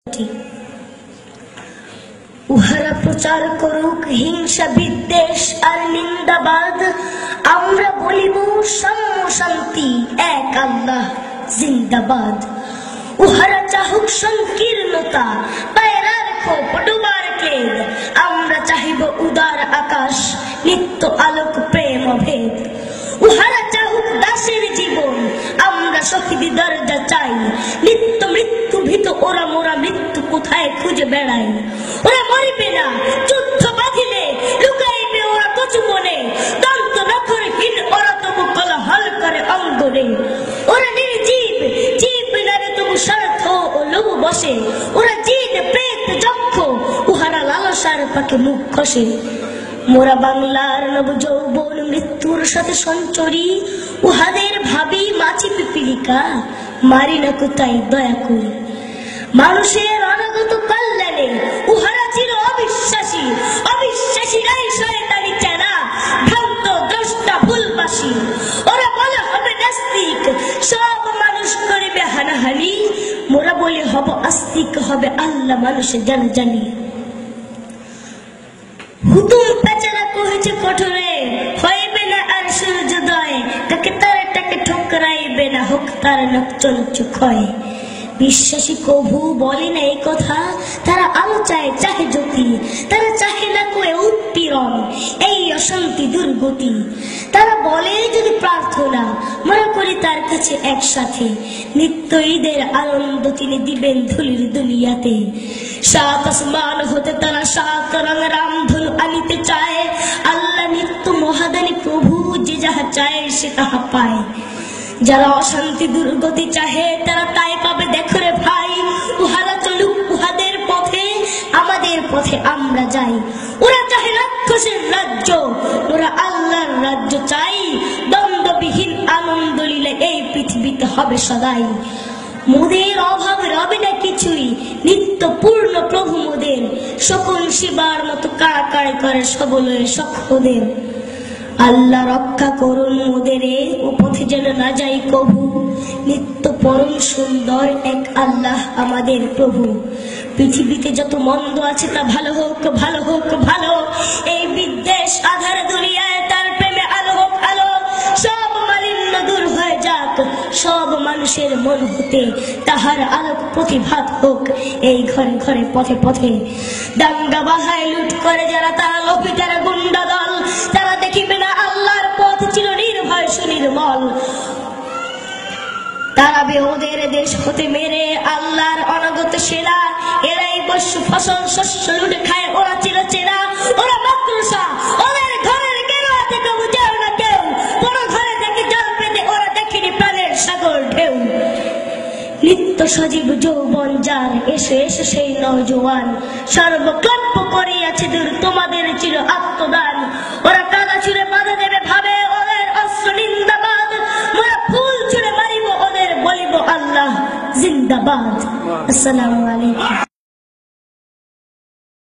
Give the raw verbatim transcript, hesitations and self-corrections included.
উহারা প্রচার করুক হিংসা বিদ্বেষ আর নিন্দাবাদ, আমরা বলিব সাম্য শান্তি এক আল্লাহ জিন্দাবাদ। উহারা চাহুক সংকীর্ণতা পায়রার খোপ ডুবার ক্লেদ, আমরা চাহিব উদার আকাশ নিত্য আলোক প্রেম অভেদ। উহারা চাহুক দাসের জীবন, আমরা শহীদ দরজা চাই, নিত্য মৃত্যু ভীত ওরা মোরা মৃত্যু কোথায় খুঁজে বেড়াই। ওরা মরিবে না যুদ্ধ বাঁধিলে, লুকাইবে ওরা কচু বনে, দন্ত নখরহীন ওরা তবু কোলাহল করে অঙ্গনে। ওরা নির্জীব জীব নারে তবু স্বার্থ ও লোভ বসে, ওরা জিন প্রেত যক্ষ উহারা লালসার পাকে মুখ খসে। মোরা বাংলার নব যৌবন মৃত্যুর সাথে সঞ্চরী, উহাদের ভাবি মাছি পিপিলিকা মারি না কোথায় দয়া করি। মানুষের অনাগত কল্যাণে উহারা চির অবিশ্বাসী, অবিশ্বাসীরাই শয়তানি চেনা ভ্রান্ত দ্রষ্টা ভুলবাসী। ওরা বলে হবে নাস্তিক সব মানুষ করিবে হানাহানি, মোরা বলে হব আস্তিক হবে আল্লাহ মানুষের জানা জানি। হুতুম পেচারা কহেছে কঠোরে, হইবে না আর সূর্যোদয়, তাকে তারা তাকে ঠকরাইবে না হোক তার নকচল চুখয়। বিশ্বাসী কভু বলে না এই কথা, তারা আলো চায় চাহে জ্যোতি, তারা চাহে না কোয়ে উৎপীড়ন এই অশান্তি দুর্গতি। তারা বলে যদি প্রার্থনা মনে করি তার কাছে একসাথে, নিত্য ঈদের আনন্দ তিনি দিবেন ধুলির দুনিয়াতে। সাত আসমান হতে তারা সাত রং রামধনু আনিতে চায়, আল্লাহ নিত্য মহাদানী প্রভু যে যাহা চায় সে তাহা পায়। যারা অশান্তি দুর্গতি চাহে তারা তাই পাবে দেখো রে ভাই, উহারা চলুক উহাদের পথে আমাদের পথে আমরা যাই। ওরা চাহে রাক্ষসের রাজ্য, ওরা আল্লাহর রাজ্য চাই, দ্বন্দ্ববিহীন আনন্দ লীলা এই পৃথিবীতে হবে সদাই। মোদের অভাব রবে না কিছুই, নিত্য পূর্ণ প্রভু মোদের, সকল শিবার মতো কাড়াকাড়ি করে সবলয়ে সক্ষদের। আল্লাহ রক্ষা করুন মোদের ও পথে যেন না যাই কভু, নিত্য পরম সুন্দর এক আল্লাহ আমাদের প্রভু। পৃথিবীতে যত মন্দ আছে তা ভালো হোক ভালো হোক ভালো, এই বিদ্বেষ আধার দুনিয়ায় তার প্রেমে আলো হোক আলো। সব মালিন্য দূর হয়ে যাক সব মানুষের মন হতে, তাহার আলোক প্রতিভাত হোক এই ঘরে ঘরে পথে পথে। দাঙ্গা বাহায় লুট করে যারা তারা লোভী যারা গুন্ডা দল, তারা দেখিবে না আল্লাহর পথ ছিল নির্ভয় সুনির্মল। তারাবে ওদের দেশ হতে মেরে আল্লাহর অনাগত সেরা, এরাই বস্য ফসল শস্য লুটে খায় ওরা চির চেনা। ওরা মাকড়সা ওদের ঘরের গেরুয়া থেকে বুঝেও না কেউ, বড় ঘরে থেকে জল পেতে ওরা দেখেনি প্রাণের সাগর ঢেউ। নিত্য সজীব যৌবন যার এসে এসে সেই নওজোয়ান, সর্বক্লাপ্য করিয়াছে দূর তোমাদের চির আত্মদান। ওরা কাদা ছুঁড়ে বাধা দেবে ভাবে ওদের অস্ত্র নিন্দাবাদ, মোরা ফুল ছুঁড়ে মারিব ওদের বলিব আল্লাহ জিন্দাবাদ। আসসালামু আলাইকুম।